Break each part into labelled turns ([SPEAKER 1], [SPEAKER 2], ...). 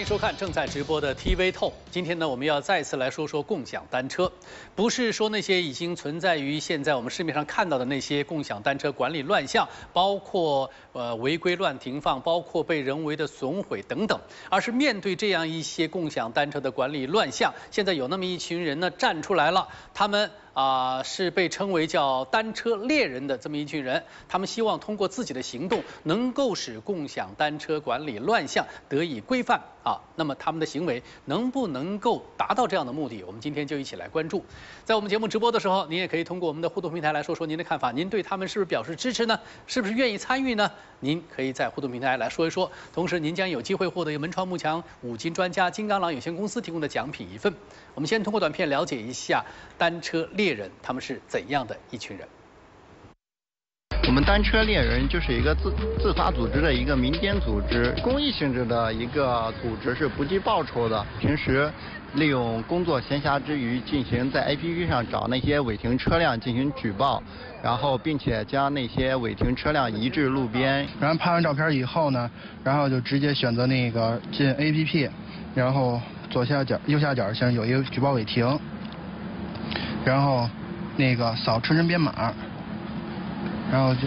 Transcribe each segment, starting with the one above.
[SPEAKER 1] 收看正在直播的 TV Talk。今天呢，我们要再次来说说共享单车，不是说那些已经存在于现在我们市面上看到的那些共享单车管理乱象，包括违规乱停放，包括被人为的损毁等等，而是面对这样一些共享单车的管理乱象，现在有那么一群人呢站出来了，他们是被称为叫单车猎人的这么一群人，他们希望通过自己的行动，能够使共享单车管理乱象得以规范那么他们的行为能不能够达到这样的目的？我们今天就一起来关注。在我们节目直播的时候，您也可以通过我们的互动平台来说说您的看法，您对他们是不是表示支持呢？是不是愿意参与呢？您可以在互动平台来说一说。同时，您将有机会获得由门窗幕墙5金专家金刚狼有限公司提供的奖品1份。我们先通过短片了解一下单车猎人他们是怎样的一群人。
[SPEAKER 2] 我们单车猎人就是一个自发组织的一个民间组织，公益性质的一个组织，是不计报酬的。平时利用工作闲暇之余，进行在 APP 上找那些违停车辆进行举报，然后并且将那些违停车辆移至路边。
[SPEAKER 3] 然后拍完照片以后呢，然后就直接选择那个进 APP， 然后左下角、右下角像有一个举报违停，然后那个扫车身编码。然后就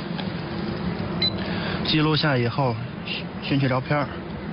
[SPEAKER 3] 记录下以后，选取照片，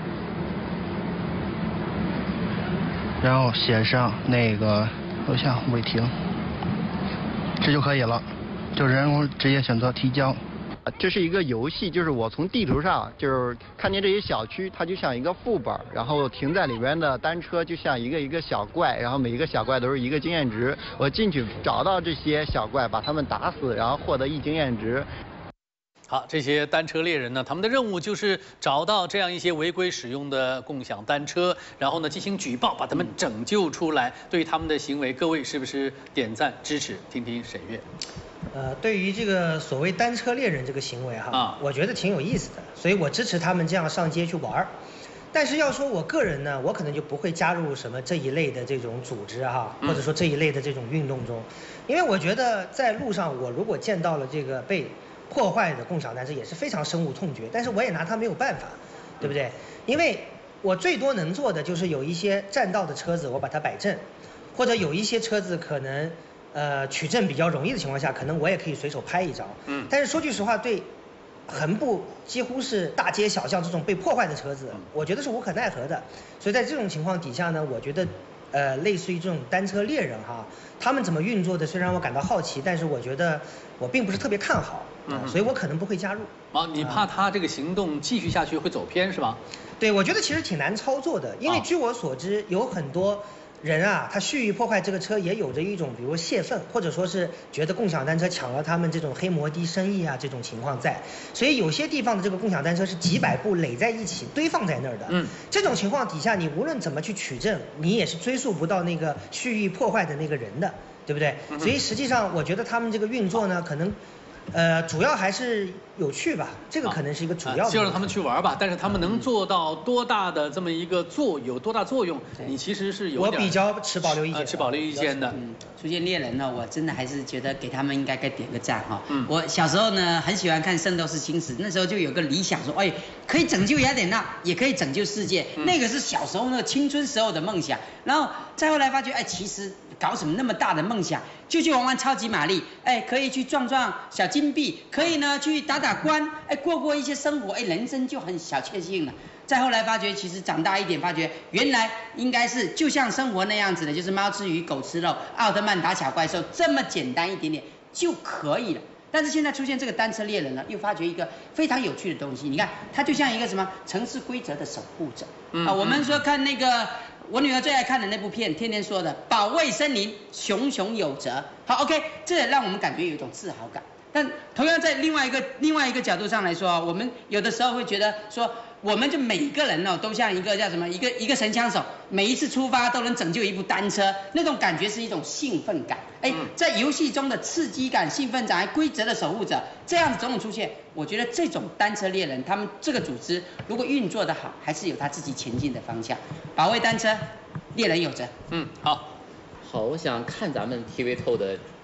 [SPEAKER 3] 然后写上那个录像违停，这就可以了，就人工直接选择提交。
[SPEAKER 2] 这是一个游戏，就是我从地图上就是看见这些小区，它就像一个副本，然后停在里边的单车就像一个一个小怪，然后每一个小怪都是1个经验值。我进去找到这些小怪，把他们打死，然后获得1经验值。
[SPEAKER 1] 好，这些单车猎人呢，他们的任务就是找到这样一些违规使用的共享单车，然后呢进行举报，把他们拯救出来。对于他们的行为，各位是不是点赞支持？听听沈月。
[SPEAKER 4] 对于这个所谓单车猎人这个行为我觉得挺有意思的，所以我支持他们这样上街去玩。但是要说我个人呢，我可能就不会加入什么这一类的这种组织或者说这一类的这种运动中，因为我觉得在路上我如果见到了这个被破坏的共享单车，也是非常深恶痛绝，但是我也拿它没有办法，对不对？因为我最多能做的就是有一些占道的车子我把它摆正，或者有一些车子可能取证比较容易的情况下，可能我也可以随手拍一张。但是说句实话，对横布几乎是大街小巷这种被破坏的车子，我觉得是无可奈何的。所以在这种情况底下呢，我觉得类似于这种单车猎人他们怎么运作的，虽然我感到好奇，但是我觉得我并不是特别看好，所以我可能不会加入。
[SPEAKER 1] 你怕他这个行动继续下去会走偏是吧？
[SPEAKER 4] 对，我觉得其实挺难操作的，因为据我所知，有很多人他蓄意破坏这个车，也有着一种比如泄愤，或者说是觉得共享单车抢了他们这种黑摩的生意这种情况在，所以有些地方的这个共享单车是几百部垒在一起堆放在那儿的。这种情况底下，你无论怎么去取证，你也是追溯不到那个蓄意破坏的那个人的，对不对？所以实际上我觉得他们这个运作呢，可能主要还是有趣吧，这个可能是一个主要的。
[SPEAKER 1] 就让他们去玩吧，但是他们能做到多大的这么一个有多大作用？你其实是有点。
[SPEAKER 4] 我比较持保留意见。
[SPEAKER 1] 持保留意见的。
[SPEAKER 5] 出现猎人呢，我真的还是觉得给他们应该点个赞我小时候呢很喜欢看《圣斗士星矢》，那时候就有个理想说，可以拯救雅典娜，也可以拯救世界，那个是小时候那个青春时候的梦想。然后再后来发觉，其实搞什么那么大的梦想，就去玩超级玛丽，可以去撞小金币，可以呢去打关，过一些生活，人生就很小确幸了。再后来发觉，其实长大一点，发觉原来应该是就像生活那样子的，就是猫吃鱼，狗吃肉，奥特曼打小怪兽，这么简单一点点就可以了。但是现在出现这个单车猎人呢，又发觉一个非常有趣的东西。你看，它就像一个什么城市规则的守护者我们说看那个我女儿最爱看的那部片，天天说的保卫森林，熊熊有责。好 ，OK， 这也让我们感觉有一种自豪感。但同样在另外一个角度上来说我们有的时候会觉得说，我们就每一个人都像一个叫什么一个神枪手，每一次出发都能拯救一部单车，那种感觉是一种兴奋感。在游戏中的刺激感、兴奋感，规则的守护者，这样子种种出现，我觉得这种单车猎人，他们这个组织如果运作的好，还是有他自己前进的方向。保卫单车，猎人有责。
[SPEAKER 1] 好，
[SPEAKER 6] 我想看咱们 TV 透的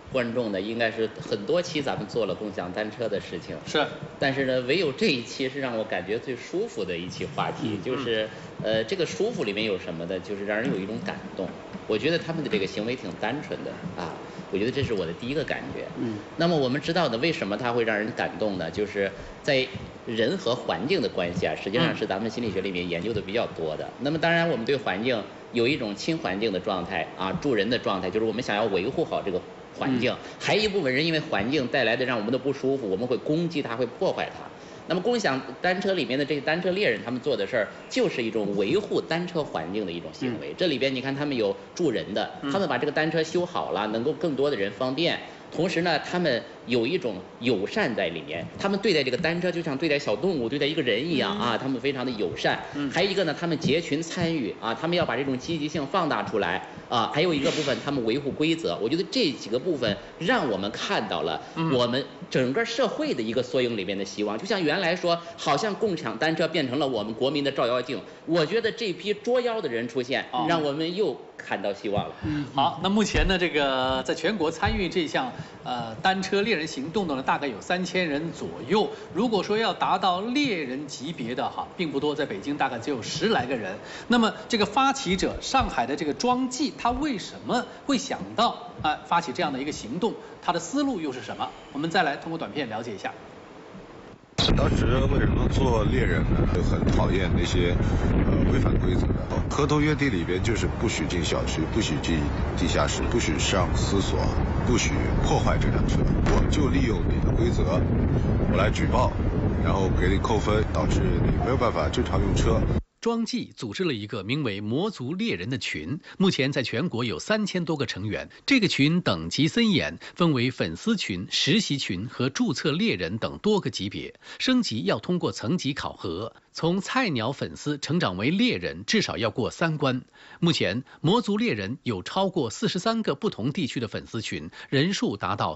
[SPEAKER 6] 观众呢，应该是很多期咱们做了共享单车的事情，
[SPEAKER 1] 是，
[SPEAKER 6] 但是呢，唯有这一期是让我感觉最舒服的一期话题，就是这个舒服里面有什么呢？就是让人有一种感动。我觉得他们的这个行为挺单纯的啊，我觉得这是我的第一个感觉。那么我们知道呢，为什么它会让人感动呢？就是在人和环境的关系啊，实际上是咱们心理学里面研究的比较多的。那么当然，我们对环境有一种亲环境的状态啊，助人的状态，就是我们想要维护好这个环境。还有一部分人因为环境带来的让我们的不舒服，我们会攻击它，会破坏它。那么共享单车里面的这些单车猎人，他们做的事儿就是一种维护单车环境的一种行为。这里边你看，他们有助人的，他们把这个单车修好了，能够更多的人方便。同时呢，他们有一种友善在里面，他们对待这个单车就像对待小动物、对待一个人一样啊，他们非常的友善。还有一个呢，他们结群参与啊，他们要把这种积极性放大出来啊。还有一个部分，他们维护规则。我觉得这几个部分让我们看到了我们整个社会的一个缩影里面的希望。就像原来说，好像共享单车变成了我们国民的照妖镜，我觉得这批捉妖的人出现，让我们又看到希望了。
[SPEAKER 1] 好，那目前呢，这个在全国参与这项单车猎人行动的呢，大概有3000人左右。如果说要达到猎人级别的哈，并不多，在北京大概只有10来个人。那么这个发起者上海的这个庄记，他为什么会想到发起这样的一个行动？他的思路又是什么？我们再来通过短片了解一下。
[SPEAKER 7] 当时为什么做猎人呢？就很讨厌那些违反规则的。合同约定里边就是不许进小区，不许进地下室，不许上私所，不许破坏这辆车。我就利用你的规则，我来举报，然后给你扣分，导致你没有办法正常用车。
[SPEAKER 1] 庄记组织了一个名为魔族猎人的群，目前在全国有3000多个成员。这个群等级森严，分为粉丝群、实习群和注册猎人等多个级别，升级要通过层级考核。从菜鸟粉丝成长为猎人，至少要过3关。目前，魔族猎人有超过43个不同地区的粉丝群，人数达到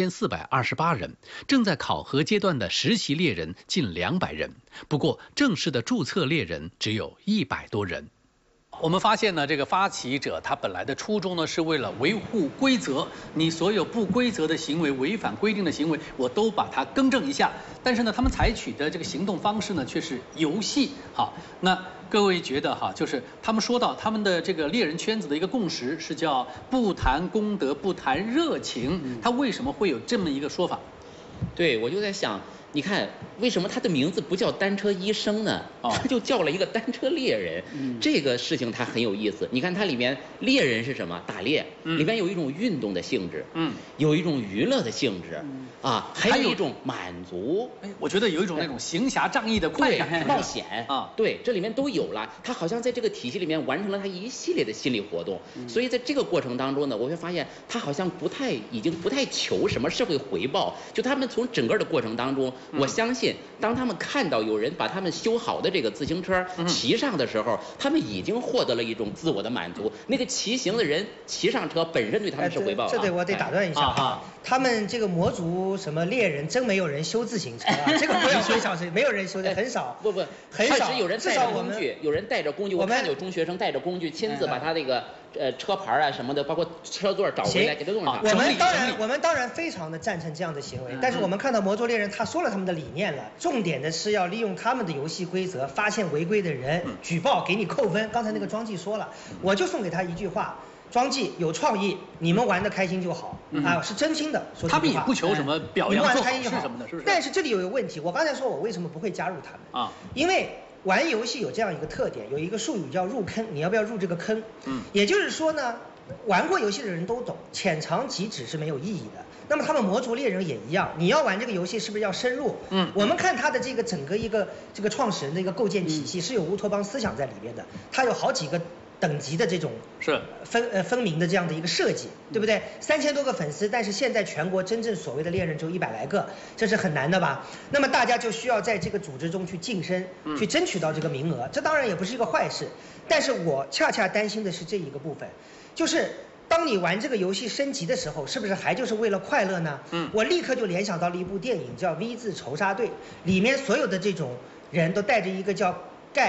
[SPEAKER 1] 3428人。正在考核阶段的实习猎人近200人，不过正式的注册猎人只有100多人。我们发现呢，这个发起者他本来的初衷呢，是为了维护规则，你所有不规则的行为、违反规定的行为，我都把它更正一下。但是呢，他们采取的这个行动方式呢，却是游戏。好，那各位觉得哈，就是他们说到他们的这个猎人圈子的一个共识是叫不谈功德，不谈热情。他为什么会有这么一个说法？
[SPEAKER 6] 对，我就在想。你看，为什么他的名字不叫单车医生呢？他就叫了一个单车猎人。这个事情它很有意思。你看它里面猎人是什么？打猎，里面有一种运动的性质，有一种娱乐的性质，还有一种满足。
[SPEAKER 1] 我觉得有一种那种行侠仗义的快感、
[SPEAKER 6] 冒险啊，对，这里面都有了。他好像在这个体系里面完成了他一系列的心理活动。所以在这个过程当中呢，我会发现他好像已经不太求什么社会回报。就他们从整个的过程当中。我相信，当他们看到有人把他们修好的这个自行车骑上的时候，他们已经获得了一种自我的满足。那个骑行的人骑上车本身对他们是回报。
[SPEAKER 4] 这我得打断一下他们这个魔族什么猎人，真没有人修自行车啊！这个不要说小谁，没有人修的，很少。
[SPEAKER 6] 不，
[SPEAKER 4] 很少。
[SPEAKER 6] 确实有人带着工具，有人带着工具。我看有中学生带着工具，亲自把他那个车牌啊什么的，包括车座找回来给他弄上。
[SPEAKER 4] 我们当然非常的赞成这样的行为，但是我们看到魔族猎人他说了他们的理念了，重点的是要利用他们的游戏规则，发现违规的人举报给你扣分。刚才那个庄记说了，我就送给他一句话：庄记有创意，你们玩得开心就好啊，是真心的说。
[SPEAKER 1] 他们也不求什么表扬做好事什么的，是不是？
[SPEAKER 4] 但是这里有一个问题，我刚才说我为什么不会加入他们啊？因为玩游戏有这样一个特点，有一个术语叫入坑，你要不要入这个坑？也就是说呢，玩过游戏的人都懂，浅尝即止是没有意义的。那么他们魔族猎人也一样，你要玩这个游戏是不是要深入？我们看他的这个整个这个创始人的一个构建体系是有乌托邦思想在里面的，他有好几个等级的这种
[SPEAKER 1] 是
[SPEAKER 4] 分明的这样的一个设计，对不对？3000多个粉丝，但是现在全国真正所谓的猎人只有100来个，这是很难的吧？那么大家就需要在这个组织中去晋升，去争取到这个名额，这当然也不是一个坏事。但是我恰恰担心的是这一个部分，就是当你玩这个游戏升级的时候，是不是还就是为了快乐呢？我立刻就联想到了一部电影叫《V 字仇杀队》，里面所有的这种人都带着一个叫盖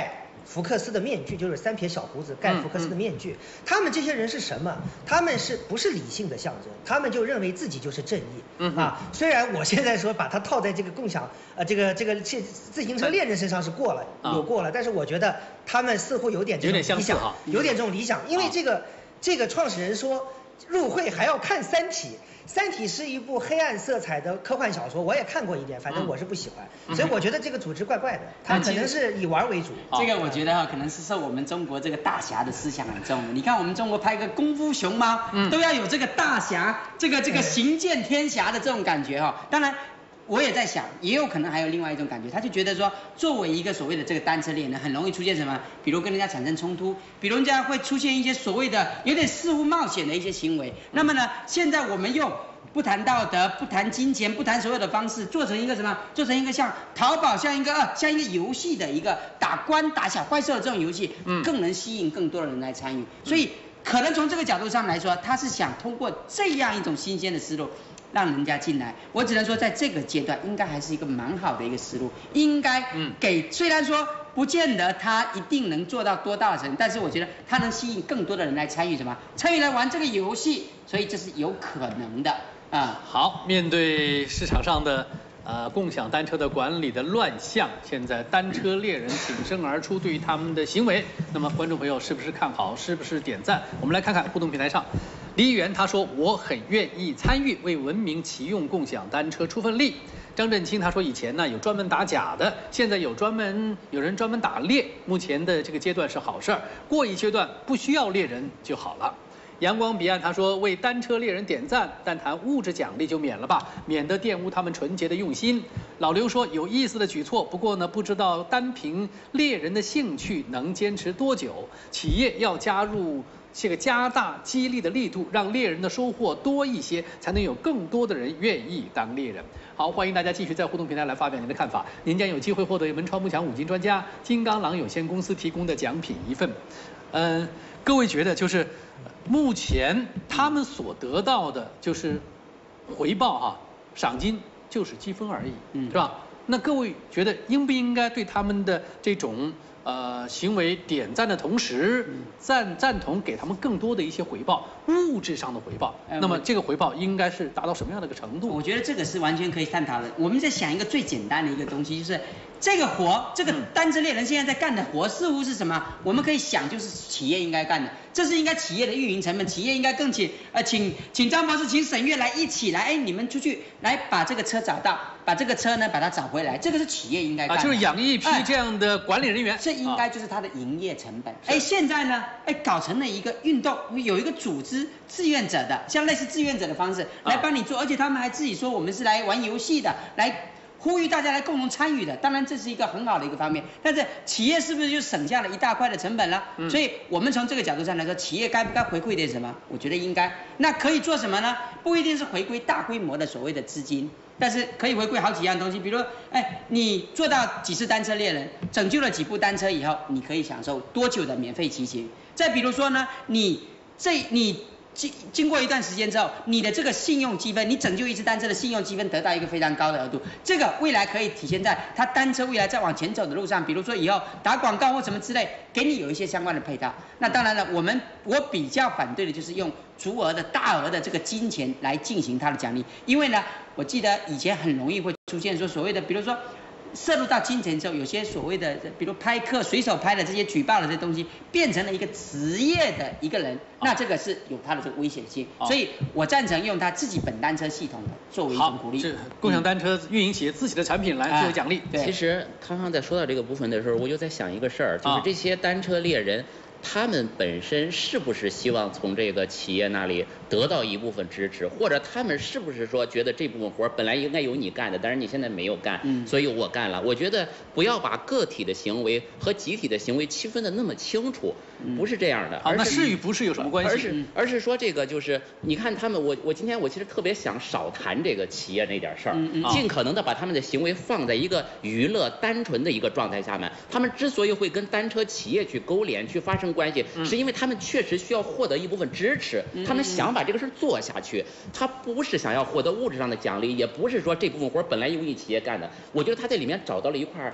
[SPEAKER 4] 福克斯的面具，就是3撇小胡子盖福克斯的面具。他们这些人是什么？他们不是理性的象征？他们就认为自己就是正义。虽然我现在说把它套在这个共享这个自行车猎人身上是过了，但是我觉得他们似乎有点这种理想，有点这种理想，因为这个创始人说入会还要看《三体》。《三体》是一部黑暗色彩的科幻小说，我也看过一点，反正我是不喜欢，所以我觉得这个组织怪怪的，它可能是以玩为主。
[SPEAKER 5] 这个我觉得可能是受我们中国这个大侠的思想很重。你看我们中国拍个功夫熊猫，都要有这个大侠，这个行剑天侠的这种感觉哈。当然。我也在想，也有可能还有另外一种感觉，他就觉得说，作为一个所谓的这个单车猎人，很容易出现什么？比如跟人家产生冲突，比如人家会出现一些所谓的有点似乎冒险的一些行为。那么呢，现在我们用不谈道德、不谈金钱、不谈所有的方式，做成一个什么？做成一个像淘宝、像一个游戏的一个打小怪兽的这种游戏，更能吸引更多的人来参与。所以，可能从这个角度上来说，他是想通过这样一种新鲜的思路。让人家进来，我只能说，在这个阶段应该还是一个蛮好的一个思路，应该给虽然说不见得他一定能做到多大的程度，但是我觉得他能吸引更多的人来参与什么？参与来玩这个游戏，所以这是有可能的啊。
[SPEAKER 1] 好，面对市场上的共享单车的管理的乱象，现在单车猎人挺身而出，对于他们的行为，那么观众朋友是不是看好？是不是点赞？我们来看看互动平台上。李议员他说：“我很愿意参与，为文明骑用共享单车出份力。”张振清他说：“以前呢有专门打假的，现在有人专门打猎。目前的这个阶段是好事儿，过一阶段不需要猎人就好了。”阳光彼岸他说：“为单车猎人点赞，但谈物质奖励就免了吧，免得玷污他们纯洁的用心。”老刘说：“有意思的举措，不过呢，不知道单凭猎人的兴趣能坚持多久，企业要加大激励的力度，让猎人的收获多一些，才能有更多的人愿意当猎人。”好，欢迎大家继续在互动平台来发表您的看法，您将有机会获得由文创梦想5金专家金刚狼有限公司提供的奖品1份。各位觉得就是目前他们所得到的就是回报赏金就是积分而已，是吧？那各位觉得应不应该对他们的这种行为点赞的同时，赞同给他们更多的一些回报，物质上的回报？那么这个回报应该是达到什么样的一个程度？
[SPEAKER 5] 我觉得这个是完全可以探讨的。我们在想一个最简单的一个东西，就是这个活，这个单车猎人现在在干的活似乎是什么？我们可以想，就是企业应该干的，这是应该企业的运营成本，企业应该更请张博士，请沈月来一起来，你们出去来把这个车找到，把这个车呢把它找回来，这个是企业应该干的。
[SPEAKER 1] 就是养一批这样的管理人员，
[SPEAKER 5] 这应该就是它的营业成本。现在呢，搞成了一个运动，有一个组织志愿者的，像类似志愿者的方式来帮你做，而且他们还自己说我们是来玩游戏的，来呼吁大家来共同参与的。当然这是一个很好的一个方面，但是企业是不是就省下了一大块的成本了？所以我们从这个角度上来说，企业该不该回馈点什么？我觉得应该。那可以做什么呢？不一定是回归大规模的所谓的资金，但是可以回归好几样东西，比如你做到几次单车猎人，拯救了几部单车以后，你可以享受多久的免费骑行？再比如说呢，你经过一段时间之后，你的这个信用积分，你拯救一次单车的信用积分得到一个非常高的额度，这个未来可以体现在它单车未来在往前走的路上，比如说以后打广告或什么之类，给你有一些相关的配套。那当然了，我比较反对的就是用足额的大额的这个金钱来进行它的奖励，因为呢，我记得以前很容易会出现说所谓的，比如说涉入到金钱之后，有些所谓的，比如拍客随手拍的这些举报的这些东西，变成了一个职业的一个人，那这个是有它的这个危险性，所以我赞成用他自己本单车系统的作为一种鼓励。
[SPEAKER 1] 是共享单车运营企业自己的产品来作为奖励。
[SPEAKER 6] 其实康康在说到这个部分的时候，我就在想一个事儿，就是这些单车猎人。他们本身是不是希望从这个企业那里得到一部分支持，或者他们是不是说觉得这部分活本来应该由你干的，但是你现在没有干，所以我干了。我觉得不要把个体的行为和集体的行为区分的那么清楚，不是这样的。
[SPEAKER 1] 那是与不是有什么关系？
[SPEAKER 6] 而是说这个就是你看他们，我今天我其实特别想少谈这个企业那点事儿，尽可能的把他们的行为放在一个娱乐单纯的一个状态下面。他们之所以会跟单车企业去勾连去发生关系，是因为他们确实需要获得一部分支持，他们想把这个事做下去，他不是想要获得物质上的奖励，也不是说这部分活本来由你企业干的。我觉得他在里面找到了一块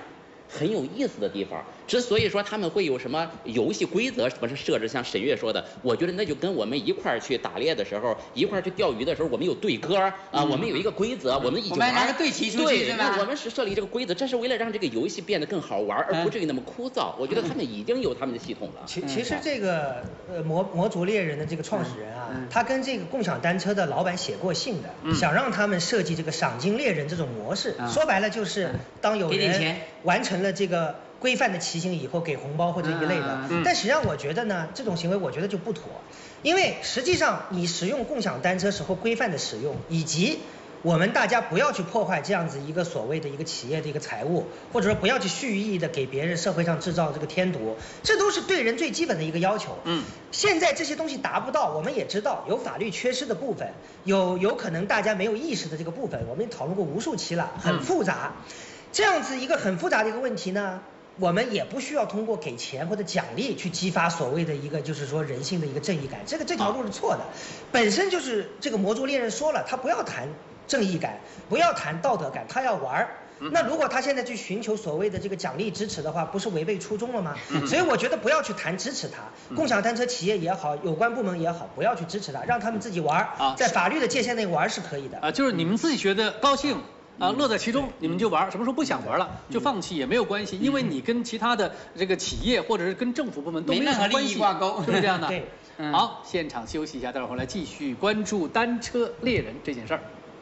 [SPEAKER 6] 很有意思的地方。之所以说他们会有什么游戏规则什么是设置，像沈月说的，我觉得那就跟我们一块儿去打猎的时候，一块儿去钓鱼的时候，我们有对歌啊，我们有一个规则，我们一起玩。
[SPEAKER 5] 我们拿个队旗出去是吧？
[SPEAKER 6] 我们是设立这个规则，这是为了让这个游戏变得更好玩，而不至于那么枯燥。我觉得他们已经有他们的系统了。
[SPEAKER 4] 其实这个魔族猎人的这个创始人啊，他跟这个共享单车的老板写过信的，想让他们设计这个赏金猎人这种模式。说白了就是当有人完成了这个规范的骑行以后给红包或者一类的。但实际上我觉得呢，这种行为我觉得就不妥，因为实际上你使用共享单车时候规范的使用，以及我们大家不要去破坏这样子一个所谓的一个企业的一个财务，或者说不要去蓄意的给别人社会上制造这个添堵，这都是对人最基本的一个要求。现在这些东西达不到，我们也知道有法律缺失的部分，有可能大家没有意识的这个部分，我们也讨论过无数期了，很复杂。这样子一个很复杂的一个问题呢，我们也不需要通过给钱或者奖励去激发所谓的一个就是说人性的一个正义感，这条路是错的。本身就是这个魔族猎人说了，他不要谈正义感，不要谈道德感，他要玩儿。那如果他现在去寻求所谓的这个奖励支持的话，不是违背初衷了吗？所以我觉得不要去谈支持他，共享单车企业也好，有关部门也好，不要去支持他，让他们自己玩儿，在法律的界限内玩是可以的。
[SPEAKER 1] 就是你们自己觉得高兴。乐在其中，你们就玩；什么时候不想玩了，就放弃也没有关系，因为你跟其他的这个企业或者是跟政府部门都没有什么关系，
[SPEAKER 5] 挂钩，
[SPEAKER 1] 是不是这样的？
[SPEAKER 4] 对。
[SPEAKER 1] 好，现场休息一下，待会儿回来继续关注单车猎人这件事儿。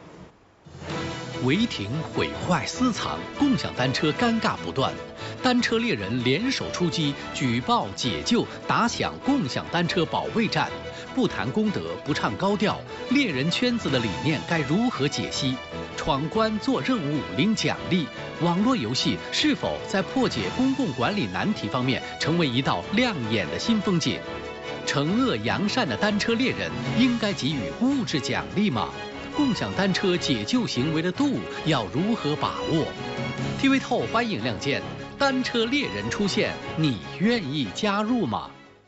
[SPEAKER 1] 违停、毁坏、私藏，共享单车尴尬不断。单车猎人联手出击，举报解救，打响共享单车保卫战。不谈公德，不唱高调，猎人圈子的理念该如何解析？闯关做任务领奖励，网络游戏是否在破解公共管理难题方面成为一道亮眼的新风景？惩恶扬善的单车猎人应该给予物质奖励吗？共享单车解救行为的度要如何把握 ？TV 透欢迎亮剑，单车猎人出现，你愿意加入吗？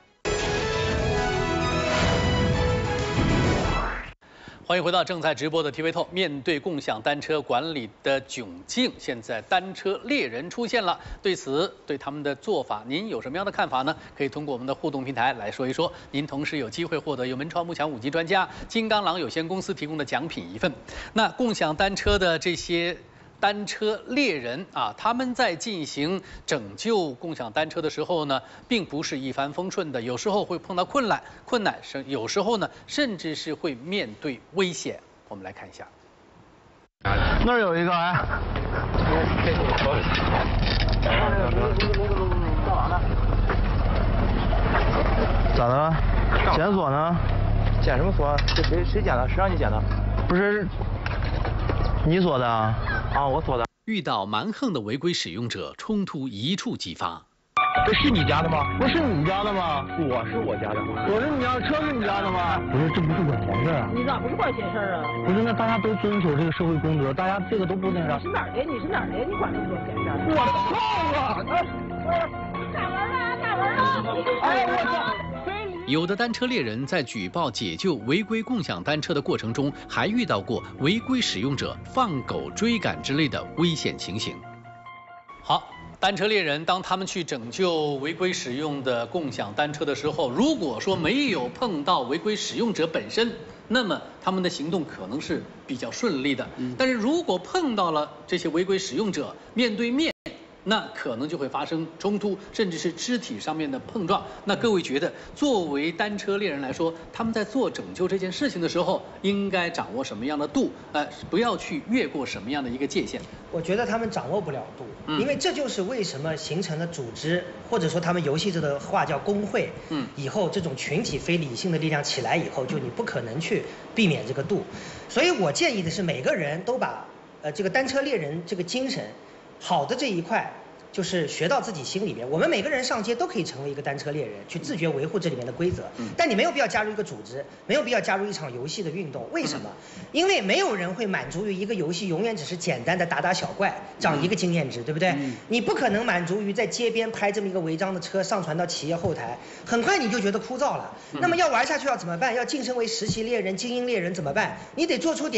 [SPEAKER 1] 欢迎回到正在直播的 TV 透。面对共享单车管理的窘境，现在单车猎人出现了。对此，对他们的做法，您有什么样的看法呢？可以通过我们的互动平台来说一说。您同时有机会获得由门窗幕墙5级专家金刚狼有限公司提供的奖品1份。那共享单车的这些单车猎人啊，他们在进行拯救共享单车的时候呢，并不是一帆风顺的，有时候会碰到困难，有时候呢，甚至是会面对危险。我们来看一下，
[SPEAKER 3] 那儿有一个哎，咋的？检索呢？
[SPEAKER 8] 检什么锁？这谁检的？谁让你检的？
[SPEAKER 3] 不是你锁的啊？
[SPEAKER 8] 啊，我锁的。
[SPEAKER 1] 遇到蛮横的违规使用者，冲突一触即发。
[SPEAKER 8] 这是你家的吗？
[SPEAKER 3] 不是你家的吗？
[SPEAKER 8] 我是我家的。
[SPEAKER 3] 我是你家的，车是你家的吗？不是，这不是管闲事啊。
[SPEAKER 9] 你咋不是管闲事啊？
[SPEAKER 3] 不是，那大家都遵守这个社会公德，大家这个都不那啥。
[SPEAKER 9] 你是哪儿的？你是哪儿的？你管这么多闲事？
[SPEAKER 3] 我操啊！
[SPEAKER 9] 打完了，打完了！
[SPEAKER 3] 哎，我操！
[SPEAKER 1] 有的单车猎人在举报解救违规共享单车的过程中，还遇到过违规使用者放狗追赶之类的危险情形。好，单车猎人当他们去拯救违规使用的共享单车的时候，如果说没有碰到违规使用者本身，那么他们的行动可能是比较顺利的。但是如果碰到了这些违规使用者，面对面，那可能就会发生冲突，甚至是肢体上面的碰撞。那各位觉得，作为单车猎人来说，他们在做拯救这件事情的时候，应该掌握什么样的度？不要去越过什么样的一个界限？
[SPEAKER 4] 我觉得他们掌握不了度，因为这就是为什么形成了组织，或者说他们游戏这的话叫工会。以后这种群体非理性的力量起来以后，就你不可能去避免这个度。所以我建议的是，每个人都把这个单车猎人这个精神。好的这一块就是学到自己心里面，我们每个人上街都可以成为一个单车猎人，去自觉维护这里面的规则。但你没有必要加入一个组织，没有必要加入一场游戏的运动。为什么？因为没有人会满足于一个游戏永远只是简单的打打小怪，涨一个经验值，对不对？你不可能满足于在街边拍这么一个违章的车上传到企业后台，很快你就觉得枯燥了。那么要玩下去要怎么办？要晋升为实习猎人、精英猎人怎么办？你得做出点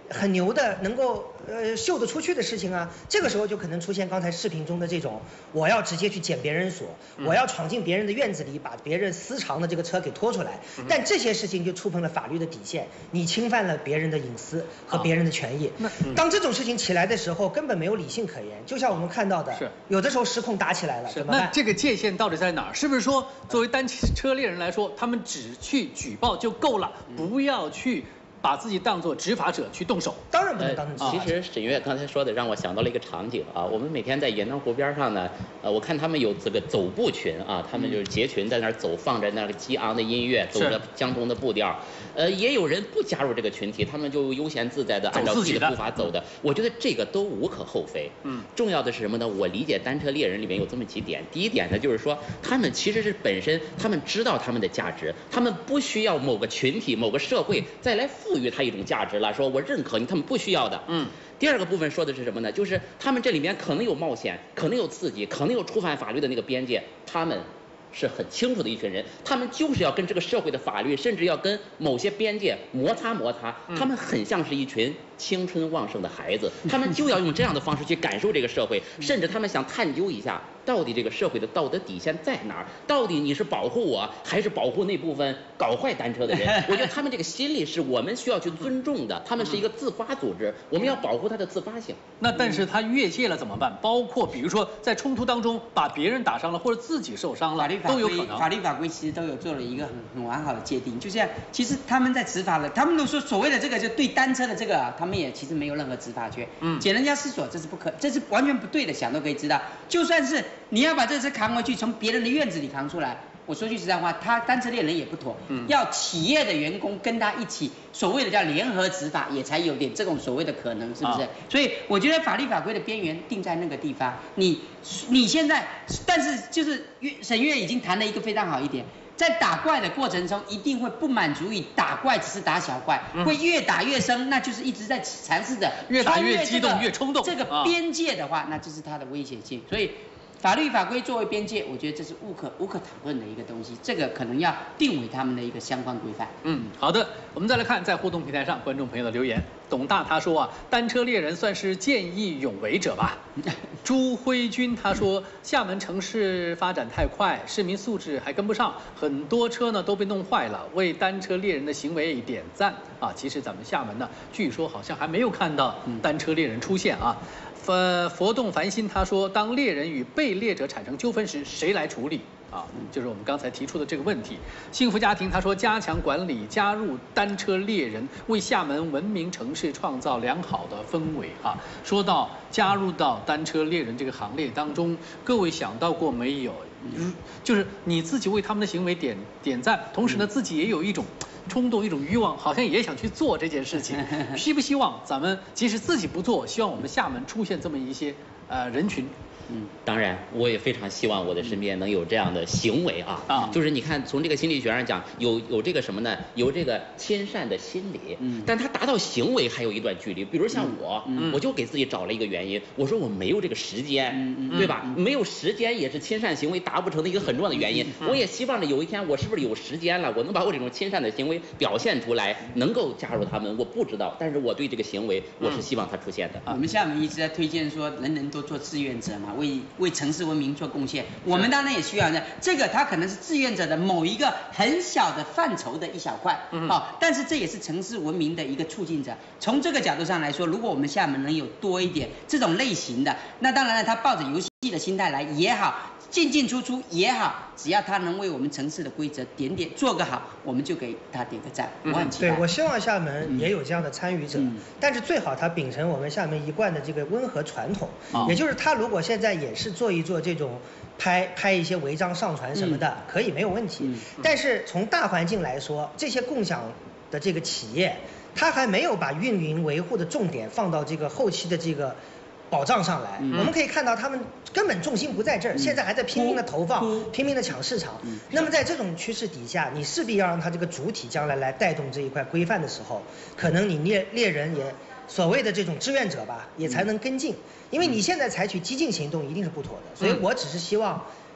[SPEAKER 4] 很牛的，能够秀得出去的事情啊，这个时候就可能出现刚才视频中的这种，我要直接去捡别人锁，我要闯进别人的院子里，把别人私藏的这个车给拖出来。但这些事情就触碰了法律的底线，你侵犯了别人的隐私和别人的权益。当这种事情起来的时候，根本没有理性可言。就像我们看到的，有的时候失控打起来了，怎么办？
[SPEAKER 1] 那这个界限到底在哪儿？是不是说，作为单车猎人来说，他们只去举报就够了，不要去把自己当作执法者去动手？
[SPEAKER 4] 当然不能当成执法者。
[SPEAKER 6] 其实沈月刚才说的让我想到了一个场景啊，我们每天在沿江湖边上呢，我看他们有这个走步群啊，他们就是结群在那儿走，放着那个激昂的音乐，走着相同的步调。也有人不加入这个群体，他们就悠闲自在的按照自己的步伐走的。我觉得这个都无可厚非。重要的是什么呢？我理解单车猎人里面有这么几点。第一点呢，就是说他们其实是本身他们知道他们的价值，他们不需要某个群体、某个社会再来赋予他一种价值了，说我认可你，他们不需要的。第二个部分说的是什么呢？就是他们这里面可能有冒险，可能有刺激，可能有触犯法律的那个边界，他们是很清楚的一群人，他们就是要跟这个社会的法律，甚至要跟某些边界摩擦摩擦。他们很像是一群青春旺盛的孩子，他们就要用这样的方式去感受这个社会，甚至他们想探究一下，到底这个社会的道德底线在哪儿？到底你是保护我，还是保护那部分搞坏单车的人？我觉得他们这个心理是我们需要去尊重的，他们是一个自发组织，我们要保护他的自发性。
[SPEAKER 1] 那但是他越界了怎么办？包括比如说在冲突当中把别人打伤了，或者自己受伤了，都有可能。
[SPEAKER 5] 法律法规其实都有做了一个很完好的界定，就像其实他们在执法了，他们都说所谓的这个就对单车的这个啊，他们也其实没有任何执法权。捡人家私锁这是完全不对的，想都可以知道。就算是你要把这车扛回去，从别人的院子里扛出来，我说句实在话，他单车猎人也不妥。要企业的员工跟他一起，所谓的叫联合执法，也才有点这种所谓的可能，是不是？所以我觉得法律法规的边缘定在那个地方。你现在，但是就是沈月已经谈了一个非常好一点。在打怪的过程中，一定会不满足于打怪只是打小怪，会越打越深，那就是一直在尝试着
[SPEAKER 1] 越打越激动、越冲动。
[SPEAKER 5] 这个边界的话，那就是它的危险性。所以，法律法规作为边界，我觉得这是无可讨论的一个东西。这个可能要定为他们的一个相关规范。
[SPEAKER 1] 好的，我们再来看在互动平台上观众朋友的留言。董大他说啊，单车猎人算是见义勇为者吧。朱辉军他说，厦门城市发展太快，市民素质还跟不上，很多车呢都被弄坏了，为单车猎人的行为点赞啊。其实咱们厦门呢，据说好像还没有看到单车猎人出现啊。佛动凡心他说，当猎人与被猎者产生纠纷时，谁来处理？就是我们刚才提出的这个问题。幸福家庭他说，加强管理，加入单车猎人，为厦门文明城市创造良好的氛围啊。说到加入到单车猎人这个行列当中，各位想到过没有？就是你自己为他们的行为点赞，同时呢，自己也有一种冲动、一种欲望，好像也想去做这件事情。希不希望咱们即使自己不做，希望我们厦门出现这么一些人群？
[SPEAKER 6] 当然，我也非常希望我的身边能有这样的行为啊。就是你看，从这个心理学上讲，有这个什么呢？有这个亲善的心理，但他达到行为还有一段距离。比如像我就给自己找了一个原因，我说我没有这个时间，对吧？没有时间也是亲善行为达不成的一个很重要的原因。我也希望着有一天我是不是有时间了，我能把我这种亲善的行为表现出来，能够加入他们。我不知道，但是我对这个行为我是希望它出现的。
[SPEAKER 5] 我们厦门一直在推荐说，人人都做志愿者嘛。为城市文明做贡献，我们当然也需要的。这个它可能是志愿者的某一个很小的范畴的一小块，但是这也是城市文明的一个促进者。从这个角度上来说，如果我们厦门能有多一点这种类型的，那当然了，他抱着游戏的心态来也好，进进出出也好，只要他能为我们城市的规则做个好，我们就给他点个赞。我很期待。
[SPEAKER 4] 对，我希望厦门也有这样的参与者，但是最好他秉承我们厦门一贯的这个温和传统，也就是他如果现在也是做一做这种拍一些违章上传什么的，可以没有问题。但是从大环境来说，这些共享的这个企业，他还没有把运营维护的重点放到这个后期的这个保障上来。我们可以看到他们根本重心不在这儿，现在还在拼命的投放，拼命的抢市场。那么在这种趋势底下，你势必要让它这个主体将来带动这一块规范的时候，可能你猎人也所谓的这种志愿者吧，也才能跟进。因为你现在采取激进行动一定是不妥的，所以我只是希望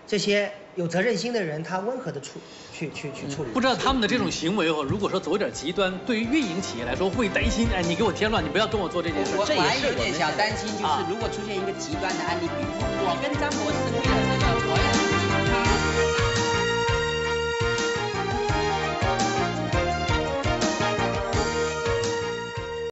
[SPEAKER 4] 这些有责任心的人，他温和的去处理。
[SPEAKER 1] 不知道他们的这种行为如果说走点极端，对于运营企业来说会担心，哎，你给我添乱，你不要跟我做这件事。
[SPEAKER 5] 我还有点小担心，就是如果出现一个极端的案例，比如说我跟张博士。